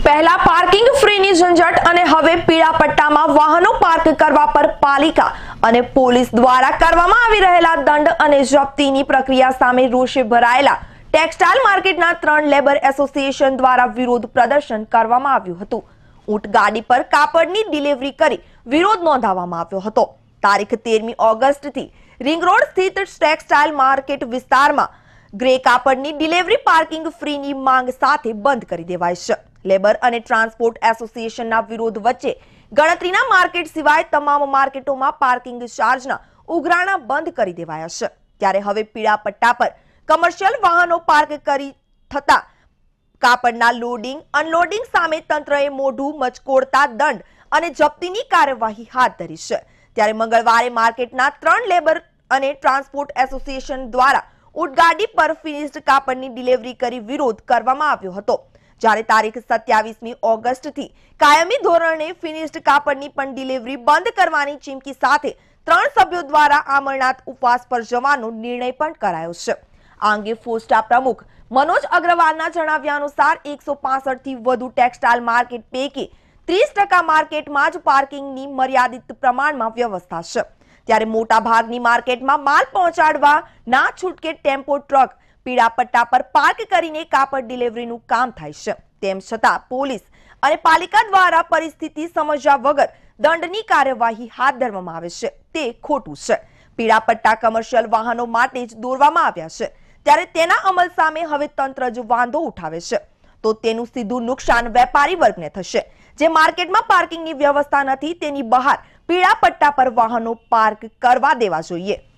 પહેલા પાર્કિંગ ફ્રીની ઝંઝટ અને હવે પીળા પટ્ટામાં વાહનો પાર્ક કરવા પર પાલિકા અને પોલીસ દ્વારા કરવામાં આવી રહેલા દંડ અને જપ્તીની પ્રક્રિયા સામે રોષે ભરાયેલા ટેક્સટાઇલ માર્કેટના 3 લેબર એસોસિએશન દ્વારા વિરોધ પ્રદર્શન કરવામાં આવ્યું હતું। ઊંટ ગાડી પર કાપડની ડિલિવરી કરી વિરોધ નોંધાવવામાં આવ્યો હતો। તારીખ 13મી ઓગસ્ટથી રિંગ રોડ સ્થિત ટેક્સટાઇલ માર્કેટ વિસ્તારમાં ગ્રે કાપડની ડિલિવરી પાર્કિંગ ફ્રીની માંગ સાથે બંધ કરી દેવાય છે। લેબર અને ટ્રાન્સપોર્ટ એસોસિએશનના વિરોધ વચ્ચે ગણતરીના માર્કેટ સિવાય તમામ માર્કેટોમાં પાર્કિંગ ચાર્જના ઉઘરાણા બંધ કરી દેવાયા છે। ત્યારે હવે પીળા પટ્ટા પર કમર્શિયલ વાહનો પાર્ક કરી થતા કાપડના લોડિંગ અનલોડિંગ સામે તંત્રએ મોઢું મચકોડતા દંડ અને જપ્તીની કાર્યવાહી હાથ ધરી છે। ત્યારે મંગળવારે માર્કેટના 3 લેબર અને ટ્રાન્સપોર્ટ એસોસિએશન દ્વારા ઊંટગાડી પર ફિનિશ્ડ કાપડની ડિલિવરી કરી વિરોધ કરવામાં આવ્યો હતો। જ્યારે તારીખ 27મી ઓગસ્ટથી કાયમી ધોરણે ફિનિશ્ડ કાપડની પણ ડિલિવરી બંધ કરવાની ચીમકી સાથે 3 સભ્યો દ્વારા આમરણાથ ઉપવાસ પર જવાનો નિર્ણય પણ કરાયો છે। આ અંગે ફોસ્ટા પ્રમુખ મનોજ અગ્રવાલના જણાવ્યા અનુસાર 165 થી વધુ ટેક્સટાઇલ માર્કેટ પૈકી 30% માર્કેટમાં જ પાર્કિંગની મર્યાદિત પ્રમાણમાં વ્યવસ્થા છે। ત્યારે મોટા ભાગની માર્કેટમાં માલ પહોંચાડવા ના છૂટકે ટેમ્પો ટ્રક પીળા પટ્ટા પર પાર્ક કરીને કાપડ ડિલિવરીનું કામ થાય છે। તેમ છતાં પોલીસ અને પાલિકા દ્વારા પરિસ્થિતિ સમજ્યા વગર દંડની કાર્યવાહી હાથ ધરવામાં આવે છે તે ખોટું છે। પીળા પટ્ટા કમર્શિયલ વાહનો માટે જ દોરવામાં આવ્યા છે, ત્યારે તેના અમલ સામે હવે તંત્ર જ વાંધો ઉઠાવે છે તો તેનું સીધું નુકસાન વેપારી વર્ગને થશે, જે માર્કેટમાં પાર્કિંગની વ્યવસ્થા નથી તેની બહાર પીળા પટ્ટા પર વાહનો પાર્ક કરવા દેવા જોઈએ।